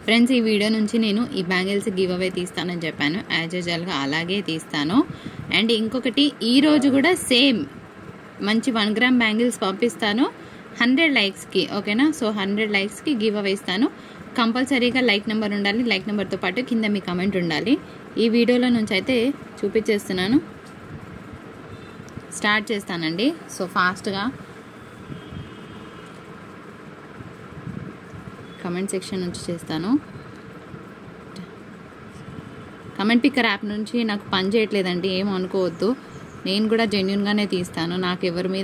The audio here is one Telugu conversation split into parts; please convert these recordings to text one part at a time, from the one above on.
ఫ్రెండ్స్, ఈ వీడియో నుంచి నేను ఈ బ్యాంగిల్స్ గివ్ అవే తీస్తానని చెప్పాను. యాజ్ యూజువల్గా అలాగే తీస్తాను. అండ్ ఇంకొకటి, ఈరోజు కూడా సేమ్ మంచి 1 గ్రామ్ బ్యాంగిల్స్ పంపిస్తాను 100 లైక్స్కి. ఓకేనా? సో 100 లైక్స్కి గివ్ అవే ఇస్తాను. కంపల్సరీగా లైక్ నెంబర్ ఉండాలి. లైక్ నెంబర్తో పాటు కింద మీ కమెంట్ ఉండాలి. ఈ వీడియోలో నుంచి అయితే చూపించేస్తున్నాను. స్టార్ట్ చేస్తానండి. సో ఫాస్ట్గా కమెంట్ సెక్షన్ నుంచి చేస్తాను. కమెంట్ పిక్కర్ యాప్ నుంచి నాకు పని చేయట్లేదండి, ఏం అనుకోవద్దు. నేను కూడా జెన్యున్గానే తీస్తాను. నాకు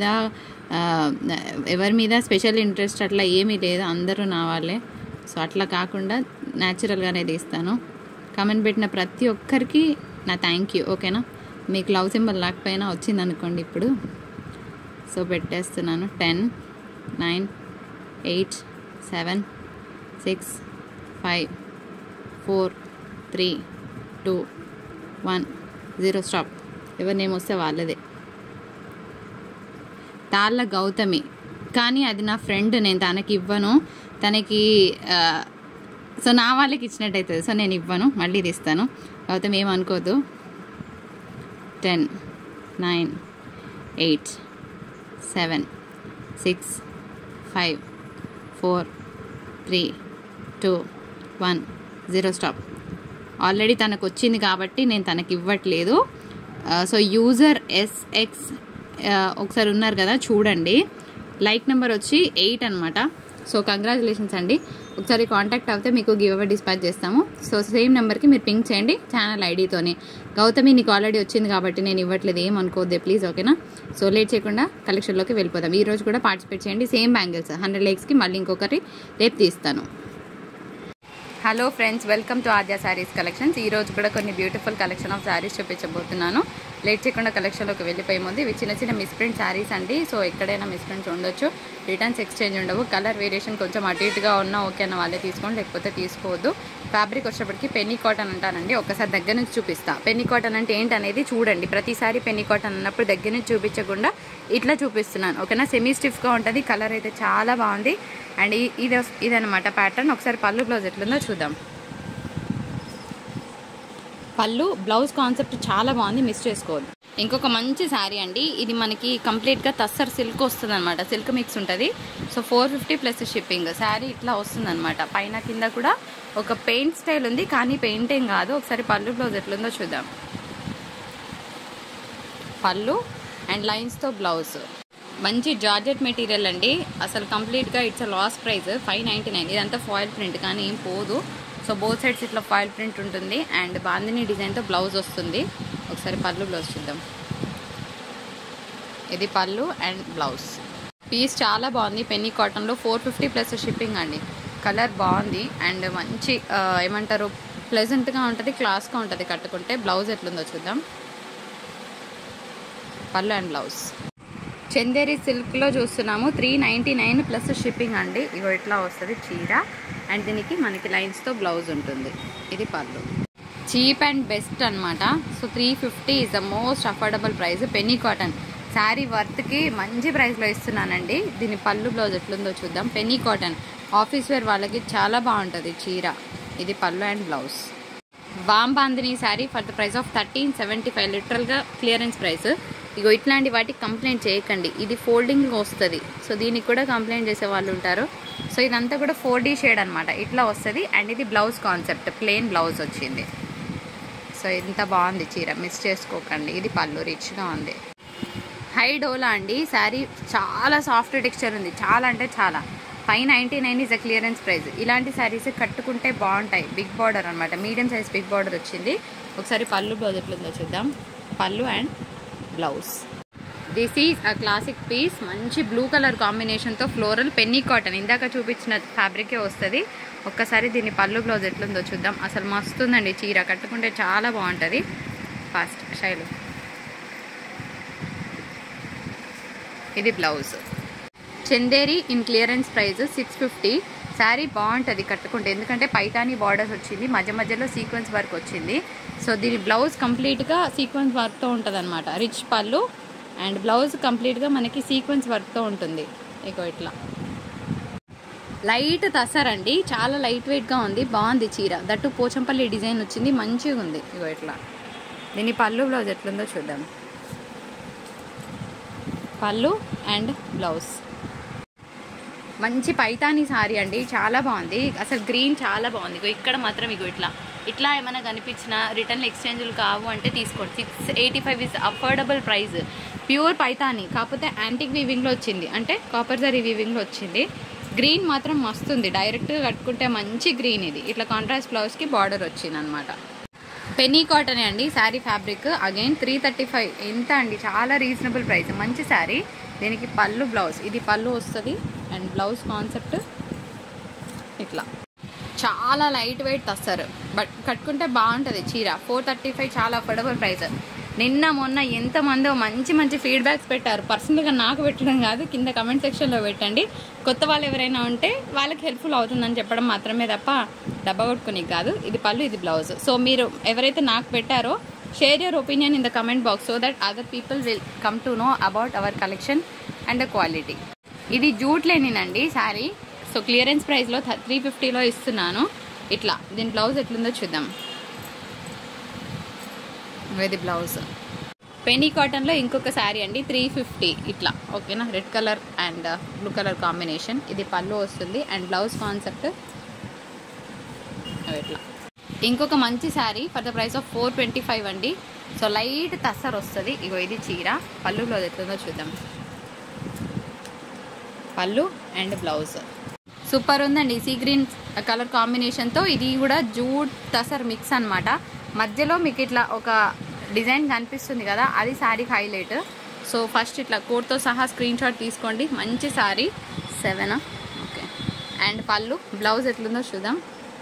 ఎవరి మీద స్పెషల్ ఇంట్రెస్ట్ అట్లా ఏమీ లేదు. అందరూ నా వాళ్ళే. సో అట్లా కాకుండా న్యాచురల్గానే తీస్తాను. కమెంట్ పెట్టిన ప్రతి ఒక్కరికి నా థ్యాంక్ యూ. ఓకేనా? మీకు లవ్ సింబల్ లేకపోయినా వచ్చిందనుకోండి ఇప్పుడు. సో పెట్టేస్తున్నాను. 10, 9, 8, 7, 6, 5, 4, 3, 2, 1, 0. స్టాప్. ఎవరి నేమ్ వస్తే వాళ్ళదే. తాళ్ళ గౌతమి, కానీ అది నా ఫ్రెండ్. నేను తనకి ఇవ్వను. తనకి సో నా వాళ్ళకి ఇచ్చినట్టు అవుతుంది. సో నేను ఇవ్వను, మళ్ళీ తీస్తాను. గౌతమి ఏమనుకోదు. 10, 9, 8, 7, 6, 5, 4, 3, 2, 1, 0. స్టాప్. ఆల్రెడీ తనకు వచ్చింది కాబట్టి నేను తనకి ఇవ్వట్లేదు. సో యూజర్ SX ఒకసారి ఉన్నారు కదా, చూడండి. లైక్ నెంబర్ వచ్చి 8 అనమాట. సో కంగ్రాచులేషన్స్ అండి. ఒకసారి కాంటాక్ట్ అవుతే మీకు గివ్ అవే డిస్పాచ్ చేస్తాము. సో సేమ్ నెంబర్కి మీరు పింక్ చేయండి ఛానల్ ఐడితోనే. గౌతమి, నీకు ఆల్రెడీ వచ్చింది కాబట్టి నేను ఇవ్వట్లేదు, ఏమనుకోవద్దే ప్లీజ్. ఓకేనా? సో లేట్ చేయకుండా కలెక్షన్లోకి వెళ్ళిపోదాం. ఈరోజు కూడా పార్టిసిపేట్ చేయండి. సేమ్ బ్యాంగిల్స్ 100 లైక్స్కి మళ్ళీ ఇంకొకటి రేపు తీస్తాను. Hello friends, welcome to Aadya Saris collections. ఈరోజు కూడా కొన్ని బ్యూటిఫుల్ కలెక్షన్ ఆఫ్ శారీస్ చూపించబోతున్నాను. లేట్ చేయకుండా కలెక్షన్లోకి వెళ్ళిపోయే ముందు, ఇవి చిన్న చిన్న మిస్ప్రింట్ శారీస్ అండి. సో ఎక్కడైనా మిస్ప్రింట్స్ ఉండొచ్చు, రిటర్న్స్ ఎక్స్చేంజ్ ఉండవు. కలర్ వేరియేషన్ కొంచెం అటు ఇటుగా ఉన్నా ఓకే అన్న వాళ్ళే తీసుకోండి, లేకపోతే తీసుకోవద్దు. ఫ్యాబ్రిక్ వచ్చేప్పటికి పెన్నీ కాటన్ అంటానండి. ఒకసారి దగ్గర నుంచి చూపిస్తా. పెన్నీ కాటన్ అంటే ఏంటనేది చూడండి. ప్రతిసారి పెన్నీ కాటన్ అన్నప్పుడు దగ్గర నుంచి చూపించకుండా ఇట్లా చూపిస్తున్నాను. ఓకేనా? సెమీ స్టిఫ్గా ఉంటుంది. కలర్ అయితే చాలా బాగుంది. అండ్ ఇదనమాట ప్యాటర్న్. ఒకసారి పళ్ళు బ్లౌజ్ ఎట్లుందో చూద్దాం. పళ్ళు బ్లౌజ్ కాన్సెప్ట్ చాలా బాగుంది, మిస్ చేసుకోవద్దు. ఇంకొక మంచి శారీ అండి. ఇది మనకి కంప్లీట్గా తస్సర్ సిల్క్ వస్తుంది అనమాట. సిల్క్ మిక్స్ ఉంటుంది. So 450 plus shipping. శారీ ఇట్లా వస్తుంది అనమాట. పైన కింద కూడా ఒక పెయింట్ స్టైల్ ఉంది, కానీ పెయింట్ ఏం కాదు. ఒకసారి పళ్ళు బ్లౌజ్ ఎట్లుందో చూద్దాం. పళ్ళు అండ్ లైన్స్తో బ్లౌజ్. మంచి జార్జెట్ మెటీరియల్ అండి. అసలు కంప్లీట్గా ఇట్స్ లాస్ట్ ప్రైస్ 599. ఇదంతా ఫాయిల్ ప్రింట్, కానీ ఏం పోదు. సో బోత్ సైడ్స్ ఇట్లా ఫాయిల్ ప్రింట్ ఉంటుంది. అండ్ బాందిని డిజైన్తో బ్లౌజ్ వస్తుంది. ఒకసారి పళ్ళు బ్లౌజ్ చూద్దాం. ఇది పళ్ళు అండ్ బ్లౌజ్. పీస్ చాలా బాగుంది. పెన్నీ కాటన్లో 450 ప్లస్ షిప్పింగ్ అండి. కలర్ బాగుంది అండ్ మంచి ఏమంటారు, ప్లెజెంట్గా ఉంటుంది, క్లాస్గా ఉంటుంది కట్టుకుంటే. బ్లౌజ్ ఎట్లుందో చూద్దాం. పళ్ళు అండ్ బ్లౌజ్. చందేరి సిల్క్లో చూస్తున్నాము. 399 ప్లస్ షిప్పింగ్ అండి. ఇగో ఇట్లా వస్తుంది చీర. అండ్ దీనికి మనకి లైన్స్తో బ్లౌజ్ ఉంటుంది. ఇది పళ్ళు. చీప్ అండ్ బెస్ట్ అనమాట. So 350 is the most affordable price. Penny cotton sari వర్త్కి మంచి ప్రైస్లో ఇస్తున్నానండి. దీని పళ్ళు బ్లౌజ్ ఎట్లుందో చూద్దాం. పెన్నీ కాటన్ ఆఫీస్ వేర్ వాళ్ళకి చాలా బాగుంటుంది చీర. ఇది పళ్ళు అండ్ బ్లౌజ్. వామ్ bandhani sari for the price of 1375. లిటరల్గా క్లియరెన్స్ ప్రైస్. ఇగో ఇట్లాంటి వాటికి కంప్లైంట్ చేయకండి. ఇది ఫోల్డింగ్ వస్తుంది. సో దీనికి కూడా కంప్లైంట్ చేసే వాళ్ళు ఉంటారు. సో ఇదంతా కూడా 4D షేడ్ అనమాట. ఇట్లా వస్తుంది. అండ్ ఇది బ్లౌజ్ కాన్సెప్ట్, ప్లెయిన్ బ్లౌజ్ వచ్చింది. సో ఇంత బాగుంది చీర, మిస్ చేసుకోకండి. ఇది పళ్ళు, రిచ్గా ఉంది. హై డోలా అండి. శారీ చాలా సాఫ్ట్ టెక్స్చర్ ఉంది. చాలా అంటే చాలా. 599 ఈజ్ అ క్లియరెన్స్ ప్రైస్. ఇలాంటి శారీస్ కట్టుకుంటే బాగుంటాయి. బిగ్ బార్డర్ అనమాట. మీడియం సైజ్ బిగ్ బార్డర్ వచ్చింది. ఒకసారి పళ్ళు బ్లౌజ్ ఎట్లుందో చూద్దాం. పళ్ళు and blouse. This is a classic piece. మంచి బ్లూ కలర్ కాంబినేషన్తో ఫ్లోరల్ పెన్నీ కాటన్. ఇందాక చూపించిన ఫ్యాబ్రికే వస్తుంది. ఒక్కసారి దీన్ని పళ్ళు బ్లౌజ్ ఎట్లుందో చూద్దాం. అసలు మస్తుందండి చీర, కట్టుకుంటే చాలా బాగుంటుంది. Fast sale. ఇది blouse. Chanderi in clearance price 650. Sari బాగుంటుంది కట్టుకుంటే, ఎందుకంటే పైతానీ బార్డర్స్ వచ్చింది, మధ్య మధ్యలో సీక్వెన్స్ వర్క్ వచ్చింది. సో దీని బ్లౌజ్ కంప్లీట్గా సీక్వెన్స్ వర్క్తో ఉంటుంది అనమాట. రిచ్ పళ్ళు అండ్ బ్లౌజ్ కంప్లీట్గా మనకి సీక్వెన్స్ వర్క్తో ఉంటుంది. ఇగో ఇట్లా లైట్ తసరండి, చాలా లైట్ వెయిట్గా ఉంది, బాగుంది చీర. దట్టు పోచంపల్లి డిజైన్ వచ్చింది, మంచిగా ఉంది. ఇగో ఇట్లా దీని పళ్ళు బ్లౌజ్ ఎట్లుందో చూద్దాం. పళ్ళు అండ్ బ్లౌజ్ మంచి పైతానీ సారీ అండి, చాలా బాగుంది. అసలు గ్రీన్ చాలా బాగుంది. ఇగో ఇక్కడ మాత్రం ఇగో ఇట్లా ఏమైనా కనిపించిన రిటర్న్ ఎక్స్చేంజ్లు కావు అంటే తీసుకోండి. 685 is affordable price. Pure Paithani, కాకపోతే యాంటిక్ వీవింగ్లో వచ్చింది, అంటే కాపర్ జరీ వీవింగ్లో వచ్చింది. గ్రీన్ మాత్రం మస్తుంది, డైరెక్ట్గా కట్టుకుంటే మంచి గ్రీన్. ఇది ఇట్లా కాంట్రాస్ట్ బ్లౌజ్కి బార్డర్ వచ్చింది అనమాట. పెన్నీ కాటన్ అండి శారీ ఫ్యాబ్రిక్. అగైన్ 335 ఎంత అండి, చాలా రీజనబుల్ ప్రైస్, మంచి శారీ. దీనికి పళ్ళు బ్లౌజ్, ఇది పళ్ళు వస్తుంది అండ్ బ్లౌజ్ కాన్సెప్ట్ ఇట్లా చాలా లైట్ వెయిట్ తస్తారు, బట్ కట్టుకుంటే బాగుంటుంది చీర. 435 చాలా అఫోర్డబుల్ ప్రైస్. నిన్న మొన్న ఎంతమందో మంచి ఫీడ్బ్యాక్స్ పెట్టారు. పర్సనల్గా నాకు పెట్టడం కాదు, కింద కమెంట్ సెక్షన్లో పెట్టండి. కొత్త వాళ్ళు ఎవరైనా ఉంటే వాళ్ళకి హెల్ప్ఫుల్ అవుతుందని చెప్పడం మాత్రమే తప్ప డబ్బా కొట్టుకుని కాదు. ఇది పళ్ళు, ఇది బ్లౌజ్. సో మీరు ఎవరైతే నాకు పెట్టారో share your opinion in the comment box so that other people will come to know about our collection and the quality. ఇది జూట్ లేనినండి శారీ. సో క్లియరెన్స్ ప్రైస్లో 350లో ఇస్తున్నాను. ఇట్లా దీని బ్లౌజ్ ఎట్లుందో చూద్దాం. ఇది బ్లౌజ్. పెన్నీ కాటన్లో ఇంకొక శారీ అండి, 350 ఇట్లా, ఓకేనా. Red colour and blue colour combination. ఇది పళ్ళు వస్తుంది అండ్ బ్లౌజ్ కాన్సెప్ట్ ఇట్లా. ఇంకొక మంచి sari for the price of 425 అండి. సో లైట్ తస్సర్ వస్తుంది. ఇగో ఇది చీర. పళ్ళు బ్లౌజ్ ఎట్లుందో చూద్దాం. పళ్ళు అండ్ బ్లౌజ్ సూపర్ ఉందండి, సీ గ్రీన్ కలర్ కాంబినేషన్తో. ఇది కూడా జూట్ తసర్ మిక్స్ అనమాట. మధ్యలో మీకు ఇట్లా ఒక డిజైన్ కనిపిస్తుంది కదా, అది శారీకి హైలైట్. సో ఫస్ట్ ఇట్లా కోట్తో సహా స్క్రీన్ షాట్ తీసుకోండి. మంచి శారీ 7 ఓకే. అండ్ పళ్ళు బ్లౌజ్ ఎట్లుందో చూద్దాం.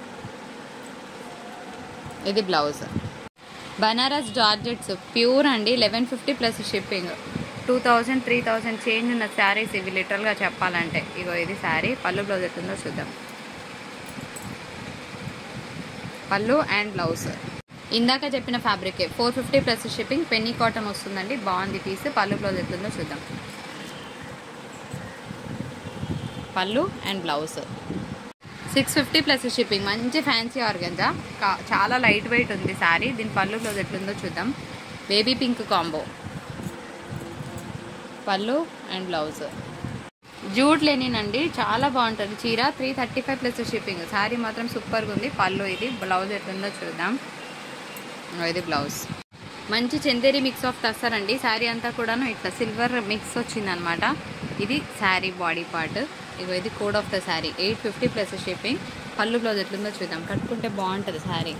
ఇది బ్లౌజ్. బనారస్ జార్జెట్స్ ప్యూర్ అండి, 1150 ప్లస్ షిప్పింగ్. 2000 3000 చేంజ్ ఉన్న శారీస్ ఇవి లిటరల్గా చెప్పాలంటే. ఇగో ఇది శారీ. పళ్ళు బ్లౌజ్ ఎట్లుందో చూద్దాం. పళ్ళు అండ్ బ్లౌజ్ ఇందాక చెప్పిన ఫ్యాబ్రికే, 450 ప్లస్ షిప్పింగ్. పెన్నీ కాటన్ వస్తుందండి, బాగుంది పీస్. పళ్ళు బ్లౌజ్ ఎట్లుందో చూద్దాం. పళ్ళు అండ్ బ్లౌజ్ 650 ప్లస్ షిప్పింగ్. మంచి ఫ్యాన్సీ ఆర్గంజా, చాలా లైట్ వెయిట్ ఉంది శారీ. దీని పళ్ళు బ్లౌజ్ ఎట్లుందో చూద్దాం. Baby pink combo. పళ్ళు అండ్ బ్లౌజ్ జూట్ లేనినండి, చాలా బాగుంటుంది చీర. 335 ప్లస్ షిప్పింగ్. శారీ మాత్రం సూపర్గా ఉంది. పళ్ళు ఇది. బ్లౌజ్ ఎట్లుందో చూద్దాం. ఇది బ్లౌజ్. మంచి చందేరి మిక్స్ ఆఫ్ తస్సర్ అండి. శారీ అంతా కూడాను ఇట్లా సిల్వర్ మిక్స్ వచ్చిందనమాట. ఇది శారీ బాడీ పార్ట్. ఇగో ఇది code of the sari. 850 plus shipping. పళ్ళు బ్లౌజ్ ఎట్లుందో చూద్దాం. కట్టుకుంటే బాగుంటుంది శారీ.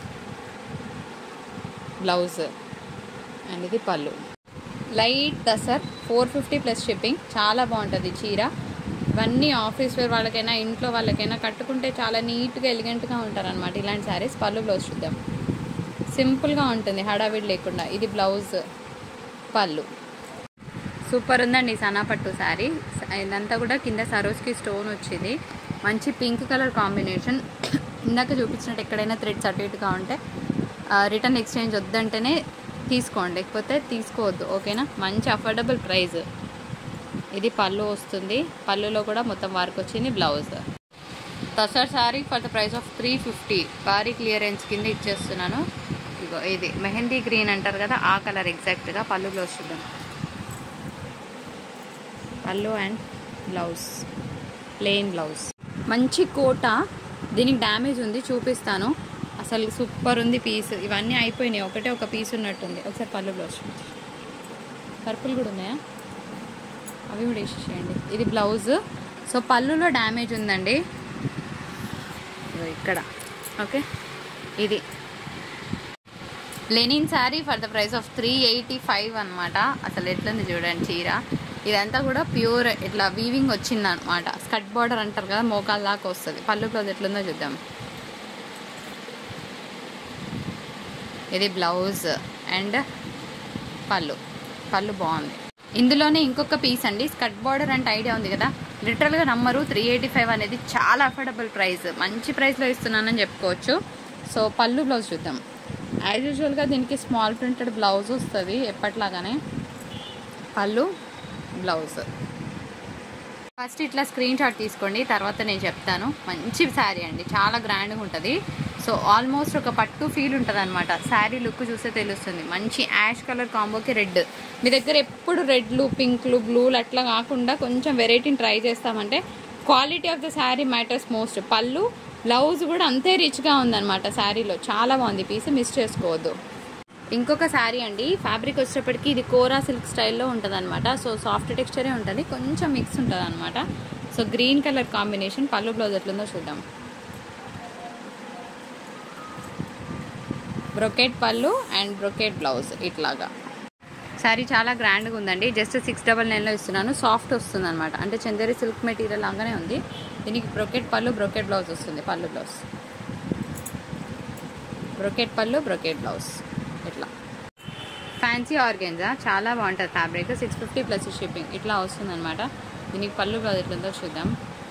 బ్లౌజ్ అండ్ ఇది పళ్ళు. Light tussar 450 plus shipping. చాలా బాగుంటుంది చీర. ఇవన్నీ ఆఫీస్ వేర్ వాళ్ళకైనా ఇంట్లో వాళ్ళకైనా కట్టుకుంటే చాలా నీట్గా ఎలిగెంట్గా ఉంటారనమాట ఇలాంటి శారీస్. పళ్ళు బ్లౌజ్ చూద్దాం. సింపుల్గా ఉంటుంది, హడావిడి లేకుండా. ఇది బ్లౌజ్. పళ్ళు సూపర్ ఉందండి. సనాపట్టు శారీ. ఇదంతా కూడా కింద సరోజ్కి స్టోన్ వచ్చింది. మంచి పింక్ కలర్ కాంబినేషన్. ఇందాక చూపించినట్టు ఎక్కడైనా థ్రెడ్స్ అటు ఇటుగా ఉంటే రిటర్న్ ఎక్స్చేంజ్ వద్దంటేనే తీసుకోండి, లేకపోతే తీసుకోవద్దు, ఓకేనా. మంచి అఫోర్డబుల్ ప్రైస్. ఇది పళ్ళు వస్తుంది. పళ్ళులో కూడా మొత్తం వర్క్ వచ్చింది. Blouse. Tussar sari for the price of 350. భారీ క్లియరెన్స్ కింద ఇచ్చేస్తున్నాను. ఇగో ఇది మెహందీ గ్రీన్ అంటారు కదా, ఆ కలర్ ఎగ్జాక్ట్గా. పళ్ళు బ్లౌజ్ చూద్దాం. పళ్ళు అండ్ బ్లౌజ్ ప్లెయిన్ బ్లౌజ్. మంచి కోట. దీనికి డ్యామేజ్ ఉంది, చూపిస్తాను. అసలు సూపర్ ఉంది పీస్. ఇవన్నీ అయిపోయినాయి, ఒకటే ఒక పీస్ ఉన్నట్టుంది. ఒకసారి పళ్ళు బ్లౌజ్. పర్పుల్ కూడా ఉన్నాయా, అవి కూడా వేసేయండి. ఇది బ్లౌజ్. సో పళ్ళులో డ్యామేజ్ ఉందండి ఇక్కడ, ఓకే. ఇది linen sari for the price of 385 అనమాట. అసలు ఎట్లుంది చూడండి చీర. ఇదంతా కూడా ప్యూర్ ఇట్లా వీవింగ్ వచ్చిందనమాట. స్కర్ట్ బార్డర్ అంటారు కదా, మోకాల దాకా వస్తుంది. పళ్ళు బ్లౌజ్ ఎట్లుందో చూద్దాం. ఇది బ్లౌజ్ అండ్ పళ్ళు. పళ్ళు బాగుంది. ఇందులోనే ఇంకొక పీస్ అండి. స్కర్ట్ బార్డర్ అంటే ఐడియా ఉంది కదా, లిటరల్గా నమ్మరు. 385 అనేది చాలా అఫోర్డబుల్ ప్రైస్. మంచి ప్రైస్లో ఇస్తున్నానని చెప్పుకోవచ్చు. సో పళ్ళు బ్లౌజ్ చూద్దాం. యాజ్ యూజువల్గా దీనికి స్మాల్ ప్రింటెడ్ బ్లౌజ్ వస్తుంది ఎప్పట్లాగానే. పళ్ళు బ్లౌజ్. ఫస్ట్ ఇట్లా స్క్రీన్ షాట్ తీసుకోండి, తర్వాత నేను చెప్తాను. మంచి శారీ అండి, చాలా గ్రాండ్గా ఉంటుంది. సో ఆల్మోస్ట్ ఒక పట్టు ఫీల్ ఉంటుంది అనమాట. శారీ లుక్ చూస్తే తెలుస్తుంది. మంచి యాష్ కలర్ కాంబోకి రెడ్. మీ దగ్గర ఎప్పుడు రెడ్లు, పింక్లు, బ్లూలు అట్లా కాకుండా కొంచెం వెరైటీని ట్రై చేస్తామంటే quality of the sari matters most. పళ్ళు, బ్లౌజ్ కూడా అంతే రిచ్గా ఉందన్నమాట శారీలో. చాలా బాగుంది పీస్, మిస్ చేసుకోవద్దు. ఇంకొక శారీ అండి, ఫ్యాబ్రిక్ వచ్చేటప్పటికి ఇది కోరా సిల్క్ స్టైల్లో ఉంటుంది అనమాట. సో సాఫ్ట్ టెక్స్చరే ఉంటుంది, కొంచెం మిక్స్ ఉంటుంది అనమాట. So green colour combination. పళ్ళు బ్లౌజ్ ఎట్లుందో చూద్దాం. బ్రొకెట్ పళ్ళు అండ్ బ్రొకెట్ బ్లౌజ్ ఇట్లాగా. శారీ చాలా గ్రాండ్గా ఉందండి. జస్ట్ 699లో ఇస్తున్నాను. సాఫ్ట్ వస్తుంది అనమాట, అంటే చందేరి సిల్క్ మెటీరియల్ లాగానే ఉంది. దీనికి బ్రొకెట్ పళ్ళు, బ్రొకెట్ బ్లౌజ్ వస్తుంది. పళ్ళు బ్లౌజ్, బ్రొకెట్ పళ్ళు, బ్రొకెట్ బ్లౌజ్ ఇట్లా. ఫ్యాన్సీ ఆర్గెన్జా, చాలా బాగుంటుంది ఫ్యాబ్రిక్. 650 ప్లస్ షిప్పింగ్ ఇట్లా వస్తుంది అనమాట. దీనికి పళ్ళు బ్లౌజ్ ఎట్లుందో చూద్దాం.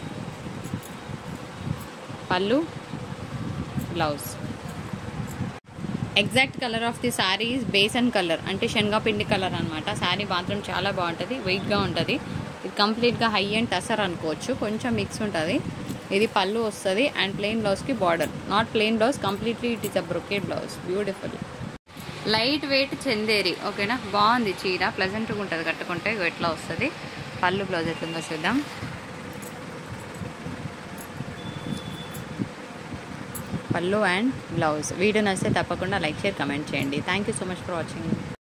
పళ్ళు, blouse. Exact colour of the sari is besan colour, అంటే శనగపిండి కలర్ అనమాట. శారీ మాత్రం చాలా బాగుంటుంది, వెయిట్గా ఉంటుంది. ఇది కంప్లీట్గా హై అండ్ టసర్ అనుకోవచ్చు, కొంచెం మిక్స్ ఉంటుంది. ఇది పళ్ళు వస్తుంది అండ్ ప్లెయిన్ బ్లౌజ్కి border. Not plain blouse, completely it is a brocade blouse. Beautiful light weight Chanderi. ఓకేనా, బాగుంది చీర, ప్లెజెంట్గా ఉంటుంది కట్టుకుంటే. ఎట్లా వస్తుంది. పళ్ళు బ్లౌజ్ ఎట్లుందో చూద్దాం. పళ్ళు అండ్ బ్లౌజ్. వీడియో నచ్చితే తప్పకుండా లైక్, షేర్, కమెంట్ చేయండి. Thank you so much for watching.